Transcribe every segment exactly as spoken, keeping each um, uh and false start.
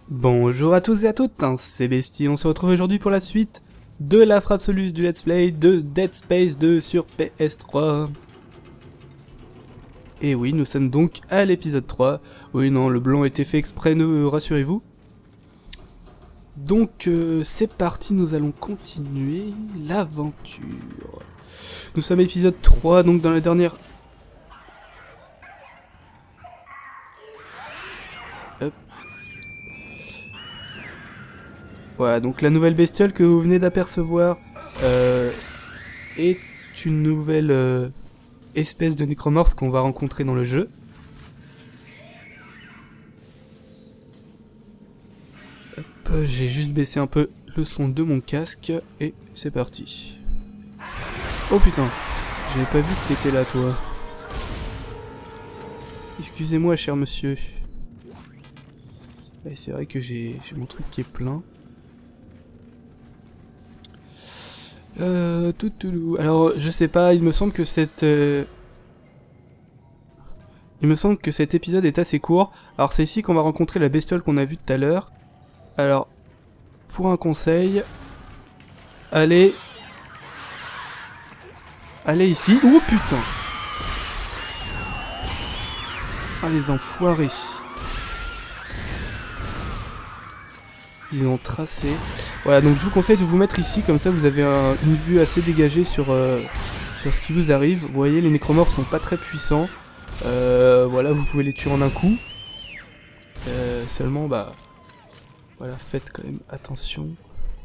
Bonjour à tous et à toutes, hein, c'est Bestie, on se retrouve aujourd'hui pour la suite de la frappe soluce du let's play de Dead Space deux sur P S trois. Et oui, nous sommes donc à l'épisode trois. Oui, non, le blanc était fait exprès, ne rassurez-vous. Donc, euh, c'est parti, nous allons continuer l'aventure. Nous sommes à l'épisode trois, donc dans la dernière... Hop. Voilà, donc la nouvelle bestiole que vous venez d'apercevoir euh, est une nouvelle euh, espèce de nécromorphe qu'on va rencontrer dans le jeu. J'ai juste baissé un peu le son de mon casque et c'est parti. Oh putain, j'avais pas vu que t'étais là toi. Excusez-moi cher monsieur. Ouais, c'est vrai que j'ai mon truc qui est plein. Euh, tout, tout, alors je sais pas, il me semble que cette... Euh... Il me semble que cet épisode est assez court. Alors c'est ici qu'on va rencontrer la bestiole qu'on a vue tout à l'heure. Alors, pour un conseil, allez, allez ici. Oh putain! Ah les enfoirés! Ils ont tracé. Voilà, donc je vous conseille de vous mettre ici, comme ça vous avez un, une vue assez dégagée sur, euh, sur ce qui vous arrive. Vous voyez, les nécromorphes sont pas très puissants. Euh, voilà, vous pouvez les tuer en un coup. Euh, seulement, bah... Voilà, faites quand même attention.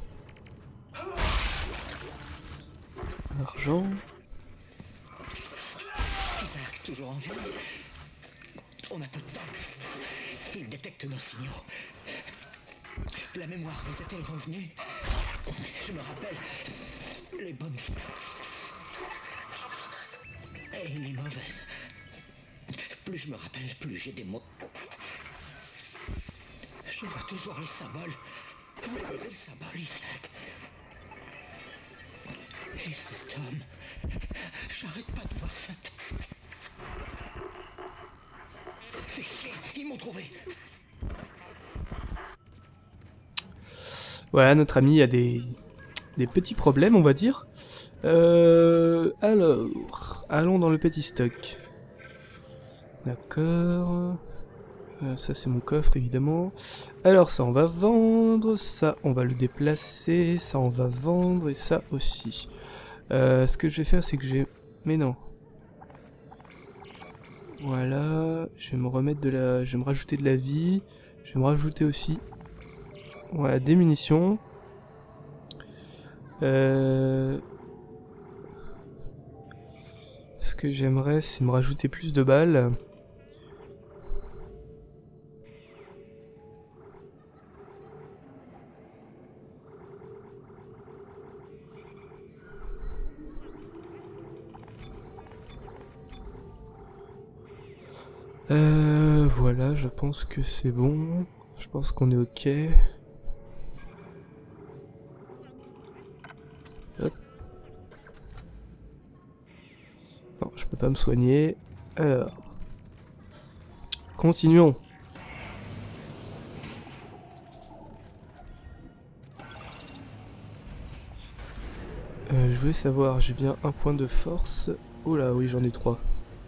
Argent. Isaac, toujours en vie. On a peu de temps. Il détecte nos signaux. La mémoire vous est-elle revenue? Je me rappelle les bonnes choses. Et les mauvaises. Plus je me rappelle, plus j'ai des mots. Je vois toujours les symboles. Vous voyez le symbole, Isaac. Et cet homme... J'arrête pas de voir ça. C'est chier, ils m'ont trouvé. Voilà, notre ami a des, des petits problèmes, on va dire. Euh, alors, allons dans le petit stock. D'accord... Euh, ça c'est mon coffre évidemment. Alors ça on va vendre, ça on va le déplacer, ça on va vendre et ça aussi. Euh, ce que je vais faire c'est que j'ai... Mais non. Voilà, je vais me remettre de la... Je vais me rajouter de la vie. Je vais me rajouter aussi... Voilà, des munitions. Euh... Ce que j'aimerais c'est me rajouter plus de balles. Euh, voilà, je pense que c'est bon. Je pense qu'on est ok. Hop. Non, je peux pas me soigner. Alors. Continuons. Euh, je voulais savoir, j'ai bien un point de force. Oh là, oui, j'en ai trois.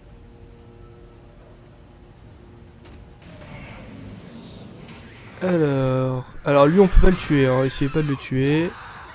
Alors, alors lui on peut pas le tuer, hein. Essayez pas de le tuer.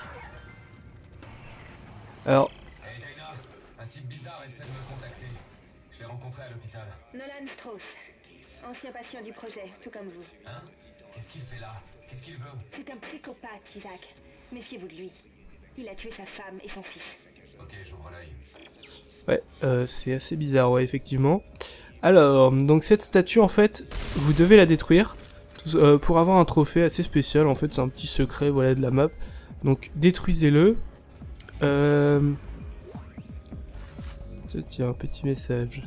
Alors. Hey Dana, un type bizarre essaie de me contacter. Je l'ai rencontré à l'hôpital. Nolan Strauss, ancien patient du projet, tout comme vous. Hein? Qu'est-ce qu'il fait là? Qu'est-ce qu'il veut? C'est un psychopathe, Isaac. Méfiez-vous de lui. Il a tué sa femme et son fils. Ok, j'ouvre l'œil. Ouais, euh, c'est assez bizarre, ouais, effectivement. Alors, donc cette statue, en fait, vous devez la détruire. Euh, pour avoir un trophée assez spécial, en fait c'est un petit secret voilà, de la map. Donc détruisez-le. Euh... Tiens, un petit message.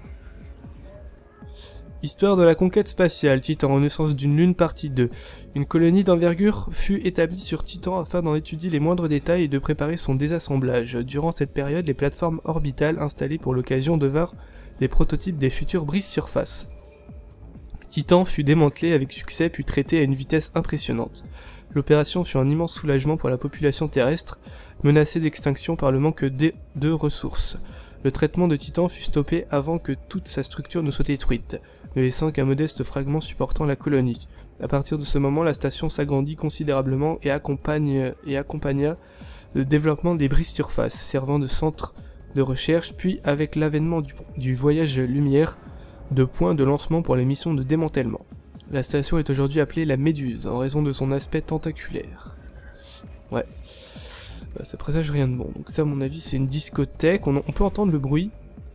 Histoire de la conquête spatiale, Titan, renaissance d'une lune partie deux. Une colonie d'envergure fut établie sur Titan afin d'en étudier les moindres détails et de préparer son désassemblage. Durant cette période, les plateformes orbitales installées pour l'occasion devinrent les prototypes des futures brises-surfaces. Titan fut démantelé avec succès puis traité à une vitesse impressionnante. L'opération fut un immense soulagement pour la population terrestre, menacée d'extinction par le manque de, de ressources. Le traitement de Titan fut stoppé avant que toute sa structure ne soit détruite, ne laissant qu'un modeste fragment supportant la colonie. À partir de ce moment, la station s'agrandit considérablement et, accompagne, et accompagna le développement des brises surfaces, servant de centre de recherche, puis avec l'avènement du, du voyage lumière, de point de lancement pour les missions de démantèlement. La station est aujourd'hui appelée la Méduse, en raison de son aspect tentaculaire. Ouais. Bah, ça présage rien de bon. Donc ça, à mon avis, c'est une discothèque. On, on peut entendre le bruit.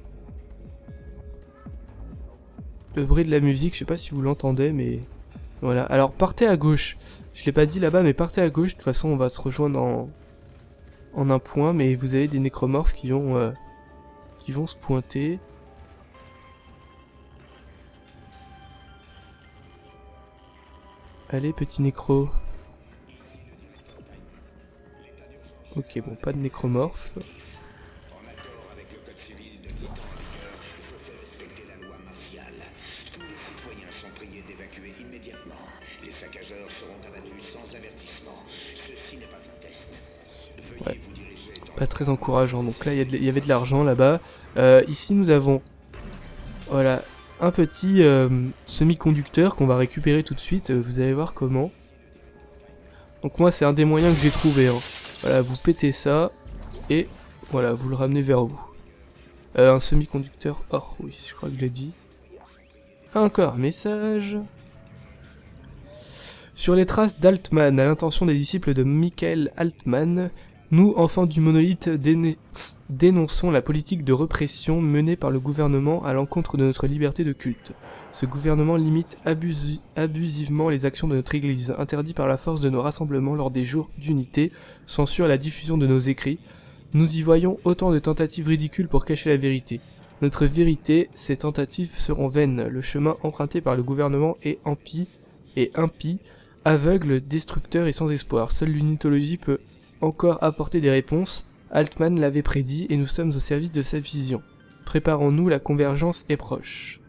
Le bruit de la musique, je sais pas si vous l'entendez, mais... Voilà. Alors, partez à gauche. Je l'ai pas dit là-bas, mais partez à gauche. De toute façon, on va se rejoindre en... en un point, mais vous avez des nécromorphes qui vont... Euh... qui vont se pointer. Allez, petit nécro. Ok, bon, pas de nécromorphe. En accord avec le code civil de Titan Hunter, je fais respecter la loi martiale. Tous les citoyens sont priés d'évacuer immédiatement. Les saccageurs seront abattus sans avertissement. Ceci n'est pas un test. Veuillez Ouais. vous diriger dans Pas très encourageant. Donc là, il y, y avait de l'argent là-bas. Euh, ici, nous avons... Voilà, un petit euh, semi-conducteur qu'on va récupérer tout de suite. Euh, vous allez voir comment. Donc moi, c'est un des moyens que j'ai trouvé. Hein. Voilà, vous pétez ça, et voilà, vous le ramenez vers vous. Euh, un semi-conducteur, oh oui, je crois que je l'ai dit. Encore un message. Sur les traces d'Altman, à l'intention des disciples de Michael Altman, nous, enfants du monolithe, déné dénonçons la politique de répression menée par le gouvernement à l'encontre de notre liberté de culte. Ce gouvernement limite abusi abusivement les actions de notre église, interdit par la force de nos rassemblements lors des jours d'unité, censure la diffusion de nos écrits. Nous y voyons autant de tentatives ridicules pour cacher la vérité. Notre vérité, ces tentatives seront vaines. Le chemin emprunté par le gouvernement est impie, et impie, aveugle, destructeur et sans espoir. Seule l'unitologie peut encore apporter des réponses. Altman l'avait prédit et nous sommes au service de sa vision. Préparons-nous, la convergence est proche.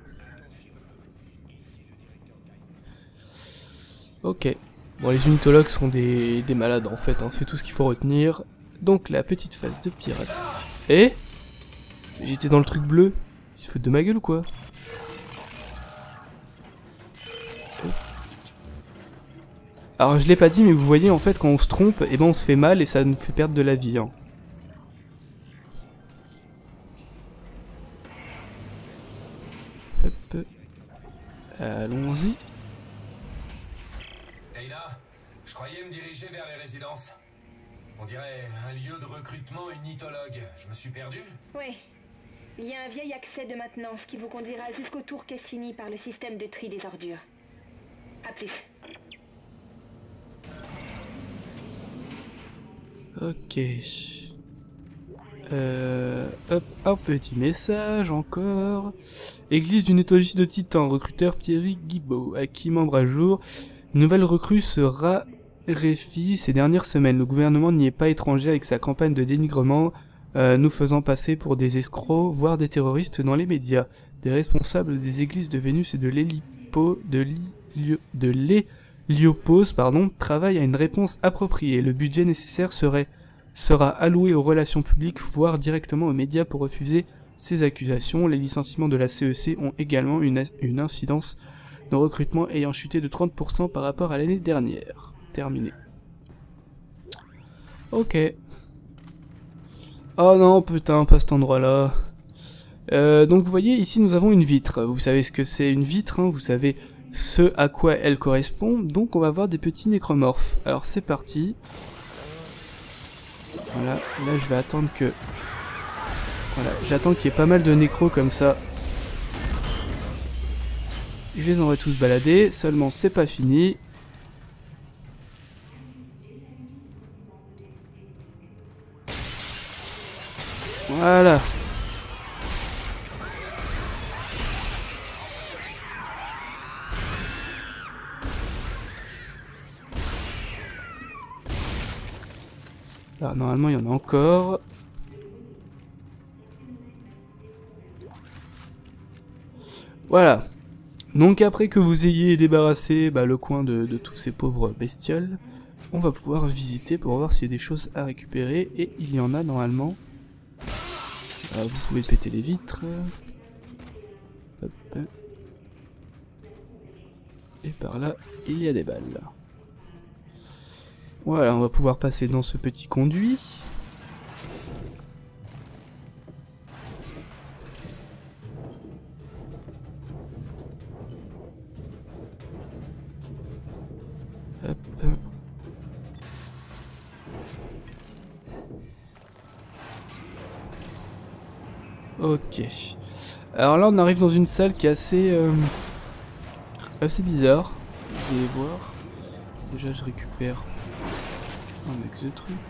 Ok. Bon, les unitologues sont des, des malades en fait, hein. C'est tout ce qu'il faut retenir. Donc la petite phase de pirate. Eh, j'étais dans le truc bleu. Ils se foutent de ma gueule ou quoi? Alors je l'ai pas dit, mais vous voyez en fait quand on se trompe, et ben on se fait mal et ça nous fait perdre de la vie. Hein. Hop. Allons-y. Ayla, je croyais me diriger vers les résidences. On dirait un lieu de recrutement unitologue. Je me suis perdu? Oui. Il y a un vieil accès de maintenance qui vous conduira jusqu'au tour Cassini par le système de tri des ordures. A plus. Ok. Euh, hop, un petit message encore. Église d'une éthologie de Titan, recruteur Thierry Guibaud, acquis membre à jour. Une nouvelle recrue se raréfie ces dernières semaines. Le gouvernement n'y est pas étranger avec sa campagne de dénigrement, euh, nous faisant passer pour des escrocs, voire des terroristes dans les médias. Des responsables des églises de Vénus et de l'Hélipo, de l'Hélio, de l'Héliopause, pardon, travaillent à une réponse appropriée. Le budget nécessaire serait sera alloué aux relations publiques, voire directement aux médias pour refuser ces accusations. Les licenciements de la C E C ont également une, une incidence de recrutement ayant chuté de trente pour cent par rapport à l'année dernière. Terminé. Ok. Oh non, putain, pas cet endroit-là. Euh, donc vous voyez, ici nous avons une vitre. Vous savez ce que c'est une vitre, hein, vous savez ce à quoi elle correspond. Donc on va voir des petits nécromorphes. Alors c'est parti. Voilà, là je vais attendre que... Voilà, j'attends qu'il y ait pas mal de nécros comme ça. Je les aurai tous baladés, seulement c'est pas fini. Voilà. Alors normalement il y en a encore. Voilà. Donc après que vous ayez débarrassé bah, le coin de, de tous ces pauvres bestioles, on va pouvoir visiter pour voir s'il y a des choses à récupérer, et il y en a normalement. Euh, vous pouvez péter les vitres. Hop. Et par là, il y a des balles. Voilà, on va pouvoir passer dans ce petit conduit. Hop. Ok. Alors là, on arrive dans une salle qui est assez, euh, assez bizarre. Vous allez voir. Déjà, je récupère un max de trucs.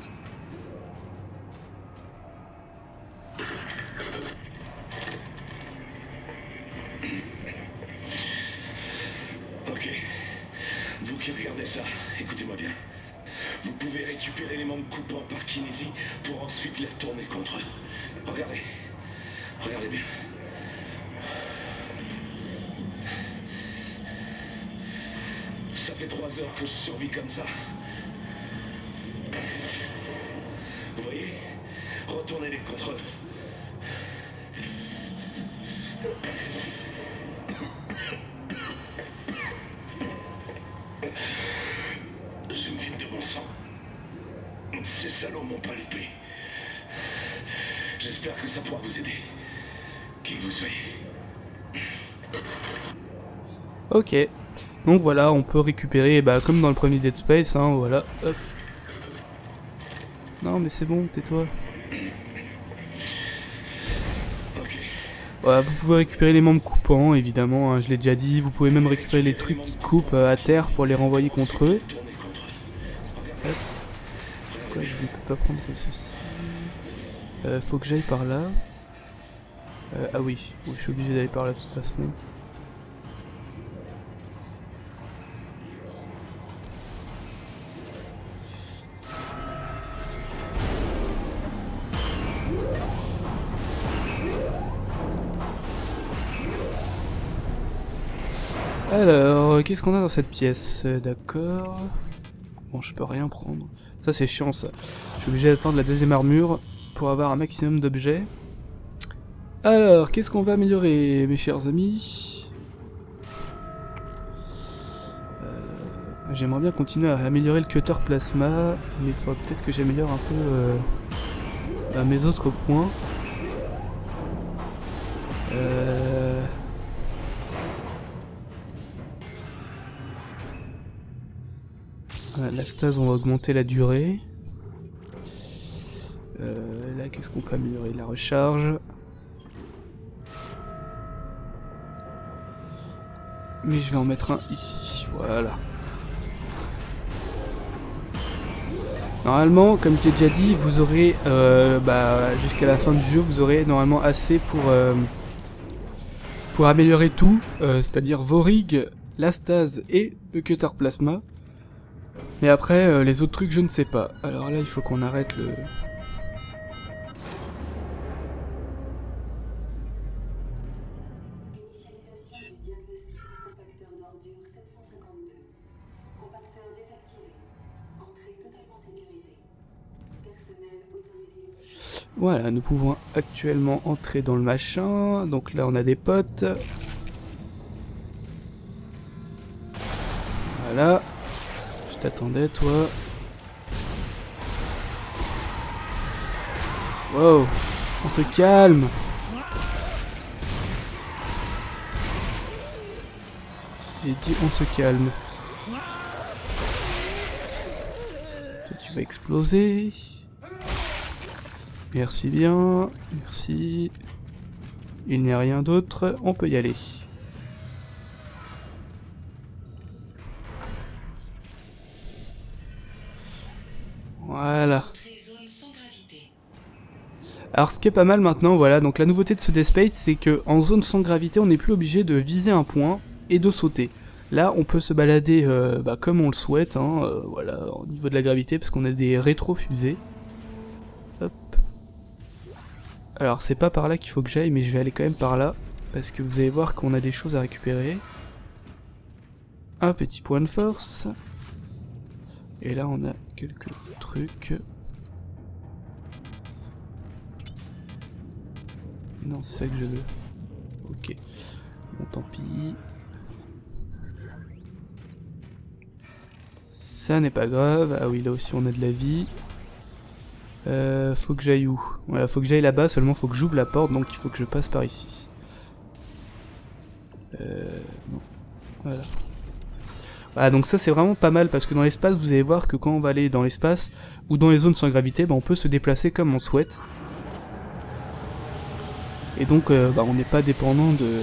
Ok. Vous qui regardez ça, écoutez-moi bien. Vous pouvez récupérer les membres coupants par kinésie pour ensuite les retourner contre eux. Regardez. Regardez bien. Ça fait trois heures que je survis comme ça. Vous voyez? Retournez-les contre eux. Je me vide de mon sang. Ces salauds m'ont pas loupé. J'espère que ça pourra vous aider. Qui que vous soyez. Ok. Donc voilà, on peut récupérer, bah, comme dans le premier Dead Space, hein, voilà. Hop. Non mais c'est bon, tais-toi. Voilà, vous pouvez récupérer les membres coupants, évidemment, hein, je l'ai déjà dit. Vous pouvez même récupérer les trucs qui coupent euh, à terre pour les renvoyer contre eux. Hop. Pourquoi je ne peux pas prendre ceci? euh, Faut que j'aille par là. Euh, ah oui, oui, je suis obligé d'aller par là de toute façon. Alors, qu'est-ce qu'on a dans cette pièce? D'accord. Bon, je peux rien prendre. Ça, c'est chiant, ça. Je suis obligé d'attendre la deuxième armure pour avoir un maximum d'objets. Alors, qu'est-ce qu'on va améliorer, mes chers amis? euh, J'aimerais bien continuer à améliorer le cutter plasma, mais il faut peut-être que j'améliore un peu euh, bah, mes autres points. Euh... La stase, on va augmenter la durée. Euh, là, qu'est-ce qu'on peut améliorer? La recharge. Mais je vais en mettre un ici. Voilà. Normalement, comme je l'ai déjà dit, vous aurez, euh, bah, jusqu'à la fin du jeu, vous aurez normalement assez pour, euh, pour améliorer tout. Euh, C'est-à-dire vos rigs, la stase et le cutter plasma. Mais après, euh, les autres trucs, je ne sais pas. Alors là, il faut qu'on arrête le... Initialisation du diagnostic du compacteur d'ordures sept cent cinquante-deux. Compacteur désactivé. Entrée totalement sécurisée. Personnel autorisé. Voilà, nous pouvons actuellement entrer dans le machin. Donc là, on a des potes. Voilà. Je t'attendais, toi. Wow, on se calme. J'ai dit on se calme. Toi, tu vas exploser. Merci bien, merci. Il n'y a rien d'autre, on peut y aller. Voilà. Alors ce qui est pas mal maintenant, voilà, donc la nouveauté de ce Dead Space, c'est que en zone sans gravité, on n'est plus obligé de viser un point et de sauter. Là, on peut se balader euh, bah, comme on le souhaite, hein, euh, voilà, au niveau de la gravité, parce qu'on a des rétro-fusées. Hop. Alors c'est pas par là qu'il faut que j'aille, mais je vais aller quand même par là, parce que vous allez voir qu'on a des choses à récupérer. un petit point de force. Et là on a quelques trucs. Non, c'est ça que je veux. Ok. Bon, tant pis. Ça n'est pas grave. Ah oui, là aussi on a de la vie. Euh, faut que j'aille où? Voilà, faut que j'aille là-bas, seulement faut que j'ouvre la porte, donc il faut que je passe par ici. Euh... Non. Voilà. Voilà, donc ça c'est vraiment pas mal, parce que dans l'espace, vous allez voir que quand on va aller dans l'espace, ou dans les zones sans gravité, bah, on peut se déplacer comme on souhaite. Et donc, euh, bah, on n'est pas dépendant de...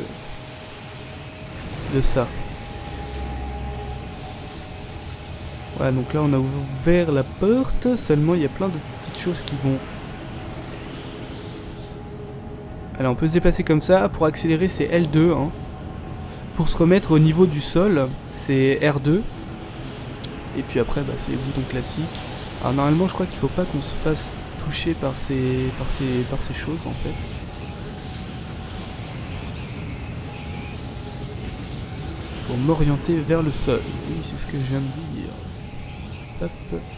de ça. Voilà, donc là on a ouvert la porte, seulement il y a plein de petites choses qui vont... Alors on peut se déplacer comme ça, pour accélérer c'est L deux, hein. Pour se remettre au niveau du sol, c'est R deux. Et puis après, bah, c'est les boutons classiques. Alors normalement je crois qu'il faut pas qu'on se fasse toucher par ces, par ces, par ces choses en fait. Pour m'orienter vers le sol. Oui, c'est ce que je viens de dire. Hop.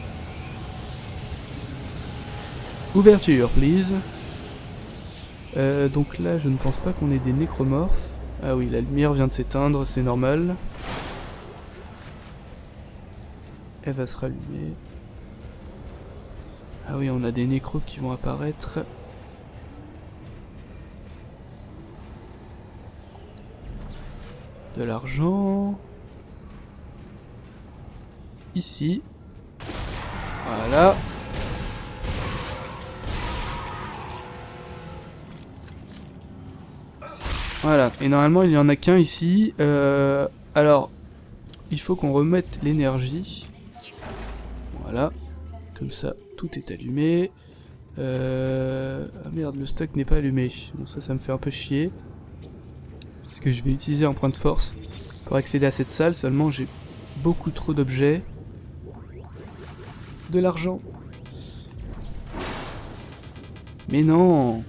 Ouverture, please. Euh, donc là, je ne pense pas qu'on ait des nécromorphes. Ah oui, la lumière vient de s'éteindre, c'est normal. Elle va se rallumer. Ah oui, on a des nécros qui vont apparaître. De l'argent. Ici. Voilà. Voilà. Et normalement, il n'y en a qu'un ici. Euh, alors, il faut qu'on remette l'énergie. Voilà. Comme ça, tout est allumé. Euh... Ah merde, le stock n'est pas allumé. Bon, ça, ça me fait un peu chier. Parce que je vais utiliser un point de force pour accéder à cette salle. Seulement, j'ai beaucoup trop d'objets. De l'argent. Mais non.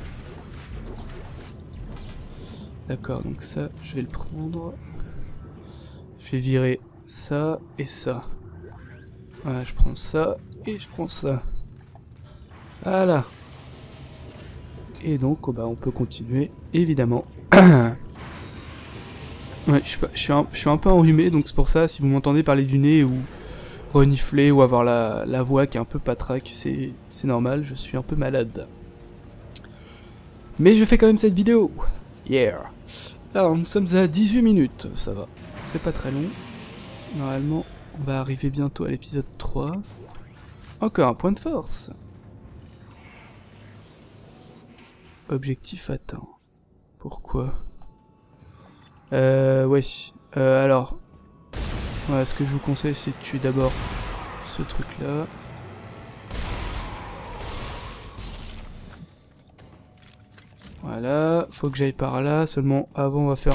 D'accord, donc ça, je vais le prendre. Je vais virer ça et ça. Voilà, je prends ça et je prends ça. Voilà. Et donc, oh bah, on peut continuer, évidemment. Ouais, je suis, pas, je, suis un, je suis un peu enrhumé, donc c'est pour ça, si vous m'entendez parler du nez ou renifler ou avoir la, la voix qui est un peu patraque, c'est normal, je suis un peu malade. Mais je fais quand même cette vidéo. Yeah. Alors, nous sommes à dix-huit minutes, ça va. C'est pas très long. Normalement, on va arriver bientôt à l'épisode trois. Encore un point de force. Objectif atteint. Pourquoi? Euh, ouais. Euh, alors. Voilà, ce que je vous conseille, c'est de tuer d'abord ce truc-là. Voilà, faut que j'aille par là, seulement avant on va faire...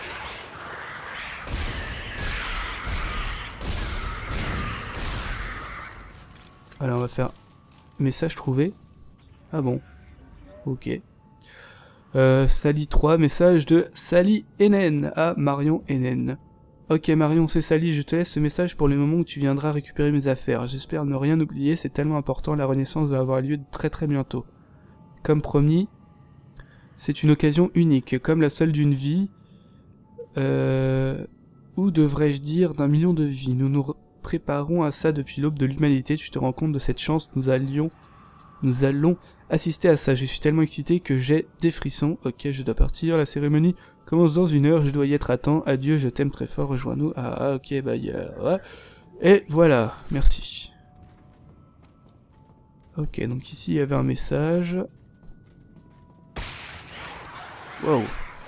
Voilà, on va faire message trouvé. Ah bon. Ok. Euh, Sally trois, message de Sally N à Marion N. Ok Marion, c'est Sally, je te laisse ce message pour le moment où tu viendras récupérer mes affaires. J'espère ne rien oublier, c'est tellement important, la renaissance va avoir lieu très très bientôt. Comme promis, c'est une occasion unique, comme la seule d'une vie, euh, ou devrais-je dire d'un million de vies. Nous nous préparons à ça depuis l'aube de l'humanité, tu te rends compte de cette chance, nous allions, nous allons assister à ça. Je suis tellement excité que j'ai des frissons. Ok, je dois partir, la cérémonie commence dans une heure, je dois y être à temps. Adieu, je t'aime très fort, rejoins-nous. Ah, ok, bah, y a... ouais. Et voilà, merci. Ok, donc ici, il y avait un message. Wow.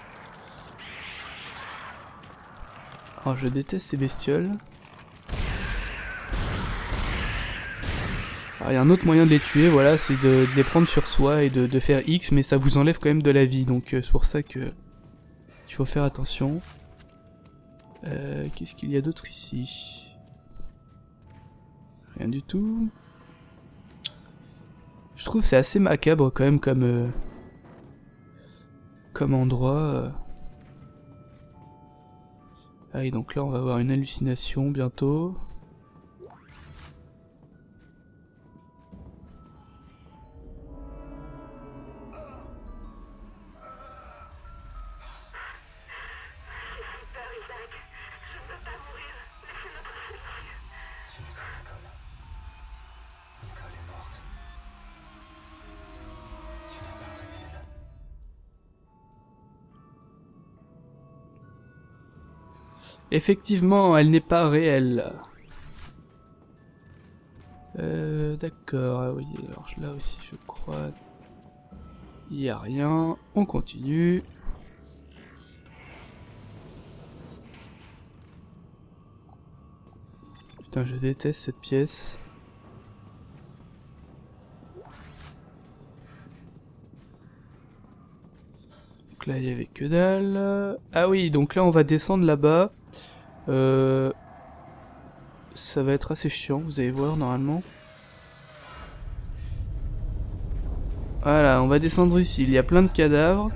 Alors, je déteste ces bestioles. Alors, il y a un autre moyen de les tuer, voilà, c'est de, de les prendre sur soi et de, de faire X, mais ça vous enlève quand même de la vie, donc euh, c'est pour ça que il faut faire attention. Euh, Qu'est-ce qu'il y a d'autre ici? Rien du tout. Je trouve c'est assez macabre quand même comme euh, comme endroit. Euh. Ah et donc là on va avoir une hallucination bientôt. Effectivement, elle n'est pas réelle. Euh, d'accord, ah oui, alors là aussi je crois... Il n'y a rien, on continue. Putain, je déteste cette pièce. Donc là, il n'y avait que dalle. Ah oui, donc là, on va descendre là-bas. Euh... Ça va être assez chiant, vous allez voir, normalement. Voilà, on va descendre ici. Il y a plein de cadavres.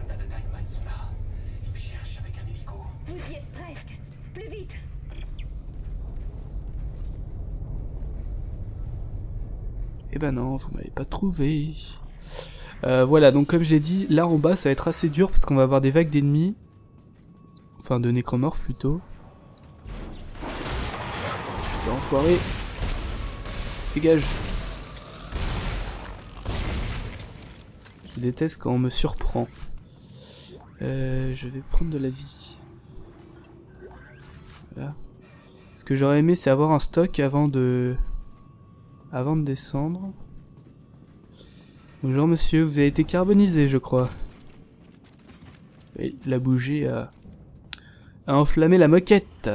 Vous y êtes presque. Plus vite. Eh ben non, vous m'avez pas trouvé. Euh, voilà, donc comme je l'ai dit, là en bas ça va être assez dur parce qu'on va avoir des vagues d'ennemis. Enfin de nécromorphes plutôt. Putain, enfoiré. Dégage. Je déteste quand on me surprend. Euh, je vais prendre de la vie. Voilà. Ce que j'aurais aimé c'est avoir un stock avant de... Avant de descendre. Bonjour monsieur, vous avez été carbonisé je crois. Oui, la bougie a... a enflammé la moquette.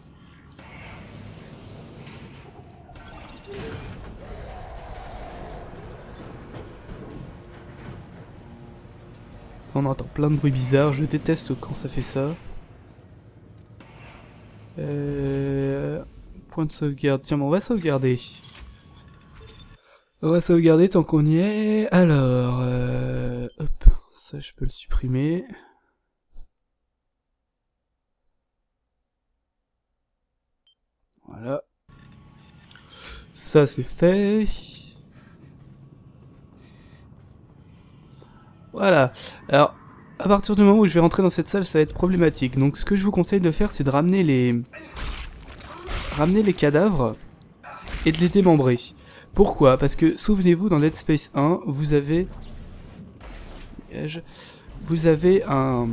On entend plein de bruits bizarres, je déteste quand ça fait ça. Euh... Point de sauvegarde, tiens bon, on va sauvegarder. On va sauvegarder tant qu'on y est. Alors, euh... hop, ça je peux le supprimer. Voilà. Ça c'est fait. Voilà. Alors, à partir du moment où je vais rentrer dans cette salle, ça va être problématique. Donc ce que je vous conseille de faire, c'est de ramener les... Ramener les cadavres et de les démembrer. Pourquoi? Parce que, souvenez-vous, dans Dead Space un, vous avez... Vous avez un...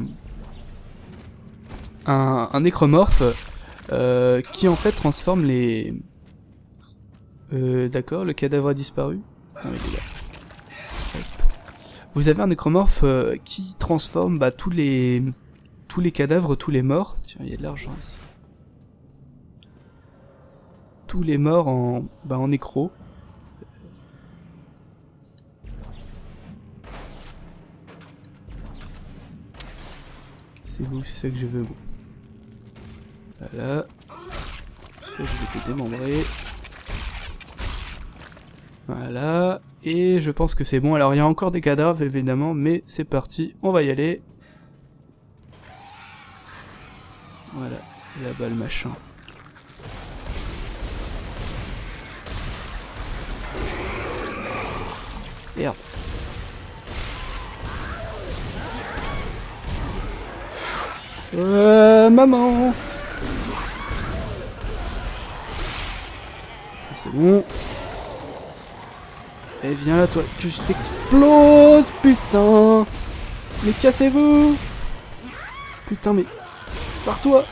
Un, un nécromorphe euh, qui en fait transforme les... Euh, d'accord, le cadavre a disparu. Ah, il est là. Hop. Vous avez un nécromorphe euh, qui transforme bah, tous les... Tous les cadavres, tous les morts. Tiens, il y a de l'argent ici. Tous les morts en, bah, en nécro. C'est vous, c'est ça que je veux. Bon. Voilà. Ça, je vais te démembrer. Voilà. Et je pense que c'est bon. Alors, il y a encore des cadavres, évidemment, mais c'est parti. On va y aller. Voilà. Et là-bas, le machin. Merde. Euh, maman. Ça c'est bon. Et viens là toi, que je t'explose, putain. Mais cassez-vous. Putain mais... Pars-toi.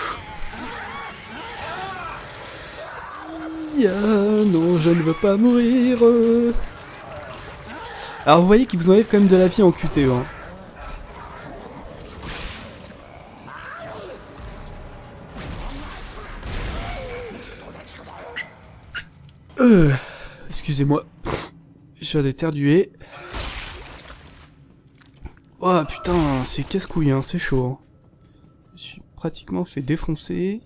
Yeah, non, je ne veux pas mourir. Alors vous voyez qu'ils vous enlèvent quand même de la vie en Q T E, hein. Euh, excusez-moi, je viens d'éternuer. Oh putain, c'est casse-couille, hein, c'est chaud. Hein. Je me suis pratiquement fait défoncer.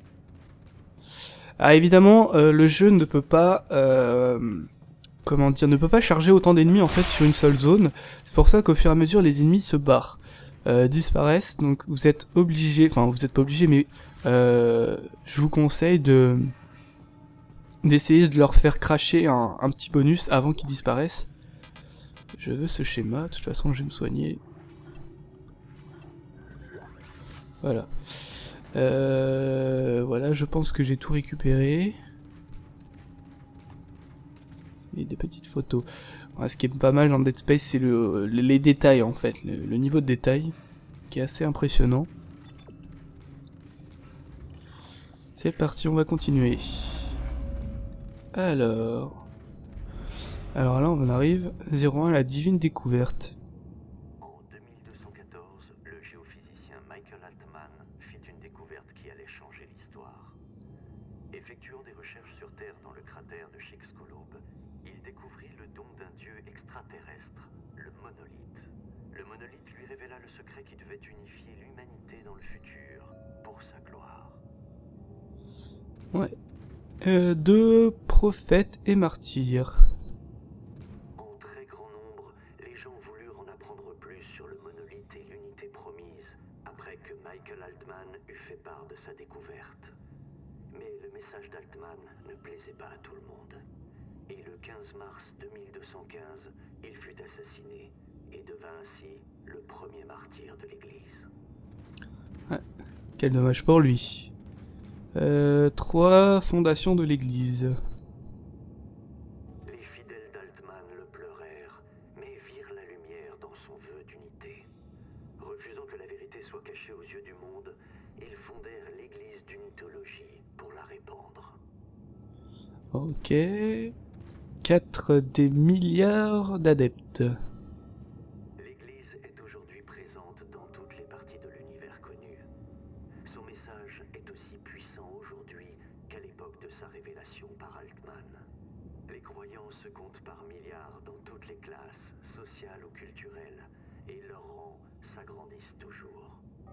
Ah évidemment, euh, le jeu ne peut pas, euh, comment dire, ne peut pas charger autant d'ennemis en fait sur une seule zone. C'est pour ça qu'au fur et à mesure, les ennemis se barrent, euh, disparaissent. Donc vous êtes obligé, enfin vous êtes pas obligé, mais euh, je vous conseille de d'essayer de leur faire cracher un, un petit bonus avant qu'ils disparaissent. Je veux ce schéma, de toute façon je vais me soigner. Voilà. Euh, voilà, je pense que j'ai tout récupéré. Et des petites photos. Ouais, ce qui est pas mal dans Dead Space, c'est le, les détails en fait, le, le niveau de détail, qui est assez impressionnant. C'est parti, on va continuer. Alors... Alors là, on en arrive, zéro un, la divine découverte. En deux mille deux cent quatorze, le géophysicien Michael Altman fit une découverte qui allait changer l'histoire. Effectuant des recherches sur Terre dans le cratère de Chicxulub, il découvrit le don d'un dieu extraterrestre, le monolithe. Le monolithe lui révéla le secret qui devait unifier l'humanité dans le futur, pour sa gloire. Ouais. Euh, deux prophètes et martyrs. En très grand nombre, les gens voulurent en apprendre plus sur le monolithe et l'unité promise, après que Michael Altman eut fait part de sa découverte. Mais le message d'Altman ne plaisait pas à tout le monde. Et le quinze mars deux mille deux cent quinze, il fut assassiné et devint ainsi le premier martyr de l'Église. Ouais. Quel dommage pour lui. Euh, trois fondations de l'église. Les fidèles d'Altman le pleurèrent, mais virent la lumière dans son vœu d'unité. Refusant que la vérité soit cachée aux yeux du monde, ils fondèrent l'église d'unitologie pour la répandre. Ok. quatre des milliards d'adeptes. L'église est aujourd'hui présente dans toutes les parties de l'univers connu. Son message est aussi puissant aujourd'hui qu'à l'époque de sa révélation par Altman. Les croyants se comptent par milliards dans toutes les classes, sociales ou culturelles, et leurs rangs s'agrandissent toujours.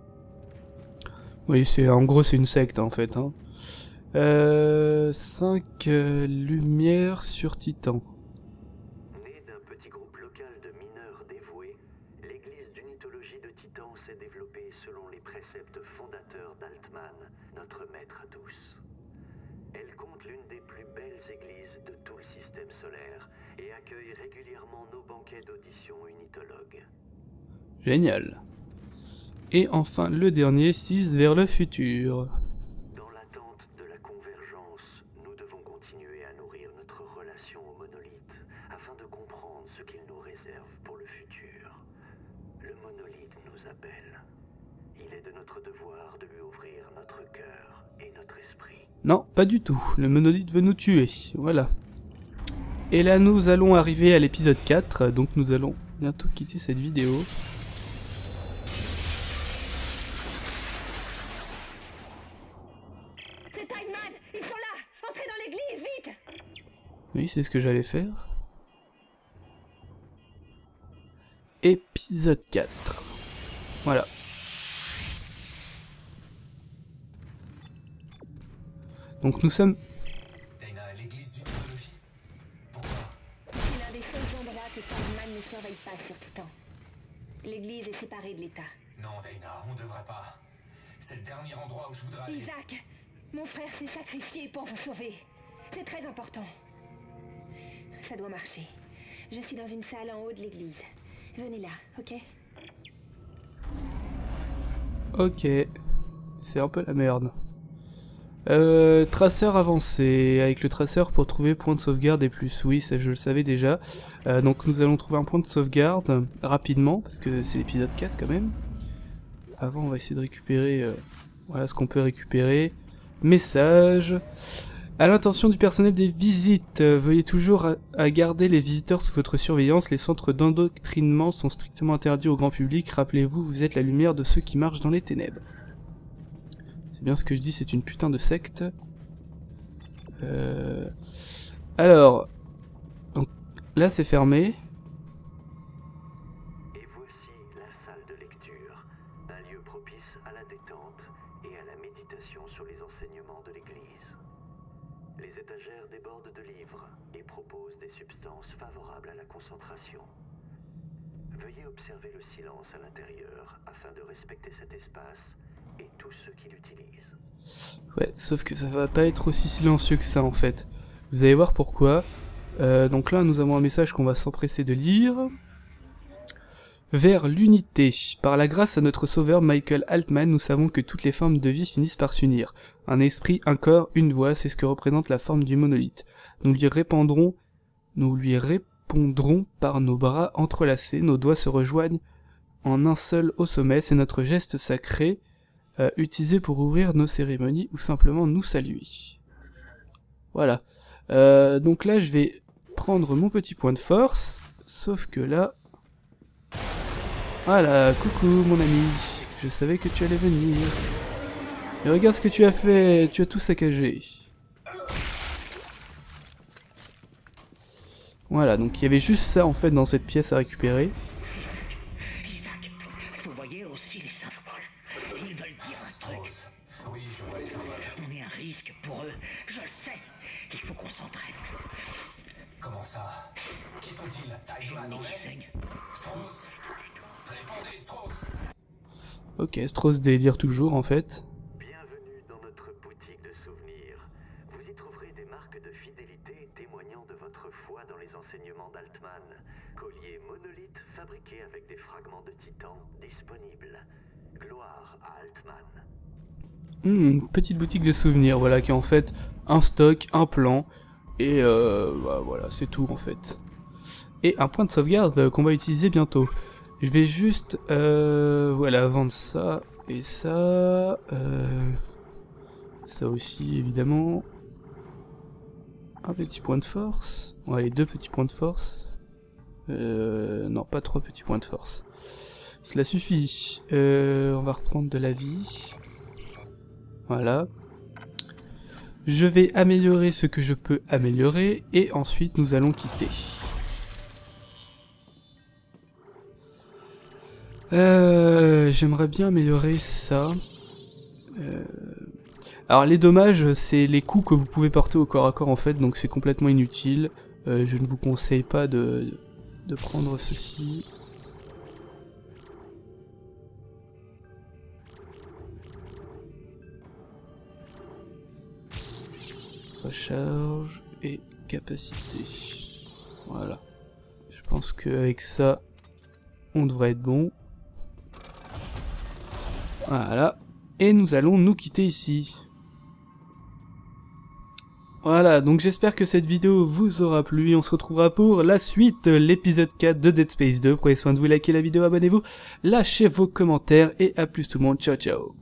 Oui, c'est en gros c'est une secte en fait. Hein. Euh, cinq euh, lumières sur Titan. Née d'un petit groupe local de mineurs dévoués, l'église d'unitologie de Titan s'est développée selon les préceptes fondateurs d'Altman, notre maître à tous. Elle compte l'une des plus belles églises de tout le système solaire et accueille régulièrement nos banquets d'audition unitologues. Génial. Et enfin le dernier, six vers le futur. Dans l'attente de la convergence, nous devons continuer à nourrir notre relation au monolithe afin de comprendre ce qu'il nous réserve pour le futur. Le monolithe nous appelle. Il est de notre devoir de lui ouvrir notre cœur et notre esprit. Non, pas du tout. Le monolithe veut nous tuer. Voilà. Et là, nous allons arriver à l'épisode quatre. Donc nous allons bientôt quitter cette vidéo. C'est Tideman! Ils sont là! Entrez dans l'église, vite! Oui, c'est ce que j'allais faire. Épisode quatre. Voilà. Donc nous sommes... Dana, à l'église d'unitologie? Pourquoi? C'est l'un des seuls endroits que Tideman ne surveille pas sur Titan. L'église est séparée de l'État. Non, Dana, on devrait pas. C'est le dernier endroit où je voudrais aller. Isaac, mon frère s'est sacrifié pour vous sauver. C'est très important. Ça doit marcher. Je suis dans une salle en haut de l'église. Venez là, ok? Ok. C'est un peu la merde. Euh, traceur avancé. Avec le traceur pour trouver point de sauvegarde et plus. Oui, ça je le savais déjà. Euh, donc nous allons trouver un point de sauvegarde rapidement, parce que c'est l'épisode quatre quand même. Avant, on va essayer de récupérer euh, voilà ce qu'on peut récupérer. Message. À l'intention du personnel des visites, euh, veuillez toujours à, à garder les visiteurs sous votre surveillance. Les centres d'endoctrinement sont strictement interdits au grand public. Rappelez-vous, vous êtes la lumière de ceux qui marchent dans les ténèbres. C'est bien ce que je dis, c'est une putain de secte. Euh... Alors, donc là c'est fermé. Et voici la salle de lecture, un lieu propice à la détente et à la méditation sur les enseignements de l'Église. Les étagères débordent de livres et proposent des substances favorables à la concentration. Veuillez observer le silence à l'intérieur afin de respecter cet espace et tous ceux qui l'utilisent. Ouais, sauf que ça va pas être aussi silencieux que ça en fait. Vous allez voir pourquoi. Euh, donc là, nous avons un message qu'on va s'empresser de lire. Vers l'unité. Par la grâce à notre sauveur Michael Altman, nous savons que toutes les formes de vie finissent par s'unir. Un esprit, un corps, une voix, c'est ce que représente la forme du monolithe. Nous lui répondrons, nous lui répondrons par nos bras entrelacés, nos doigts se rejoignent en un seul au sommet, c'est notre geste sacré, euh, utilisé pour ouvrir nos cérémonies ou simplement nous saluer. Voilà. Euh, donc là, je vais prendre mon petit point de force, sauf que là... Voilà, coucou mon ami, je savais que tu allais venir. Et regarde ce que tu as fait, tu as tout saccagé. Voilà, donc il y avait juste ça en fait dans cette pièce à récupérer. Isaac, vous voyez aussi les symboles. Ils veulent dire un truc. Strauss. Oui, je vois les symboles. On est un risque pour eux, je le sais. Il faut qu'on s'entraîne. Comment ça? Qui sont-ils? Tideman en Qui est? saigne. Strauss? Répondez, Strauss! Ok, Strauss délire toujours en fait. Bienvenue dans notre boutique de souvenirs. Vous y trouverez des marques de fidélité témoignant de votre foi dans les enseignements d'Altman. Collier monolithe fabriqué avec des fragments de titan disponibles. Gloire à Altman. Hmm, petite boutique de souvenirs, voilà, qui est en fait un stock, un plan, et euh, bah, voilà, c'est tout en fait. Et un point de sauvegarde qu'on va utiliser bientôt. Je vais juste, euh, voilà, vendre ça et ça, euh, ça aussi évidemment. Un petit point de force, ouais, deux petits points de force. Euh, non, pas trois petits points de force. Cela suffit. Euh, on va reprendre de la vie. Voilà. Je vais améliorer ce que je peux améliorer et ensuite nous allons quitter. Euh, j'aimerais bien améliorer ça. Euh... Alors les dommages, c'est les coups que vous pouvez porter au corps à corps en fait, donc c'est complètement inutile. Euh, je ne vous conseille pas de, de prendre ceci. Recharge et capacité. Voilà. Je pense qu'avec ça, on devrait être bon. Voilà. Et nous allons nous quitter ici. Voilà, donc j'espère que cette vidéo vous aura plu. On se retrouvera pour la suite, l'épisode quatre de Dead Space deux. Prenez soin de vous, likez la vidéo, abonnez-vous, lâchez vos commentaires et à plus tout le monde. Ciao ciao.